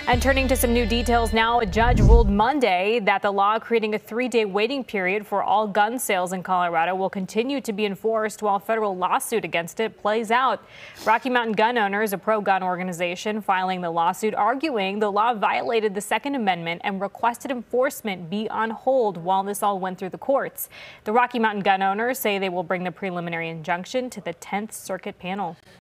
And turning to some new details now, a judge ruled Monday that the law creating a 3-day waiting period for all gun sales in Colorado will continue to be enforced while a federal lawsuit against it plays out. Rocky Mountain Gun Owners, a pro-gun organization, filing the lawsuit, arguing the law violated the Second Amendment and requested enforcement be on hold while this all went through the courts. The Rocky Mountain Gun Owners say they will bring the preliminary injunction to the 10th Circuit panel.